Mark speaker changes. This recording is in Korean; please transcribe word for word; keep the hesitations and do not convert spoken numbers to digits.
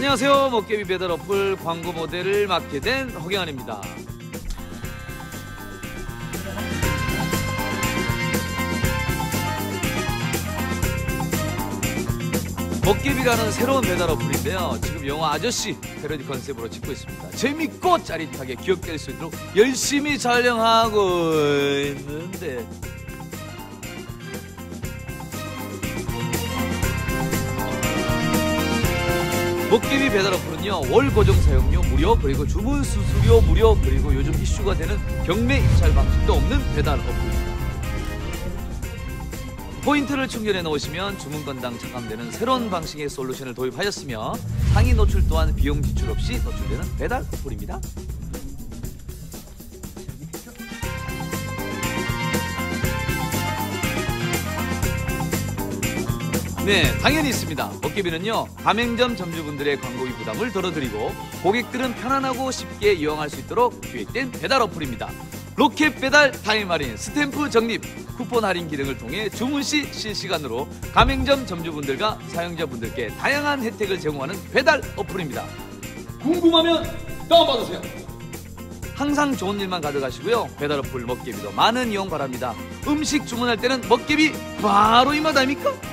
Speaker 1: 안녕하세요. 먹개비 배달 어플 광고 모델을 맡게 된 허경환입니다. 먹개비라는 새로운 배달 어플인데요. 지금 영화 아저씨 패러디 컨셉으로 찍고 있습니다. 재밌고 짜릿하게 기억될 수 있도록 열심히 촬영하고 있는데 먹개비 배달 어플은요, 월 고정 사용료 무료, 그리고 주문 수수료 무료, 그리고 요즘 이슈가 되는 경매 입찰 방식도 없는 배달 어플입니다. 포인트를 충전해 놓으시면 주문 건당 차감되는 새로운 방식의 솔루션을 도입하였으며 상위 노출 또한 비용 지출 없이 노출되는 배달 어플입니다. 네, 당연히 있습니다. 먹개비는요, 가맹점 점주분들의 광고비 부담을 덜어드리고 고객들은 편안하고 쉽게 이용할 수 있도록 기획된 배달 어플입니다. 로켓 배달 타임 할인, 스탬프 적립, 쿠폰 할인 기능을 통해 주문 시 실시간으로 가맹점 점주분들과 사용자분들께 다양한 혜택을 제공하는 배달 어플입니다. 궁금하면 다운받으세요. 항상 좋은 일만 가져가시고요. 배달 어플 먹개비도 많은 이용 바랍니다. 음식 주문할 때는 먹개비 바로 이마다 아닙니까?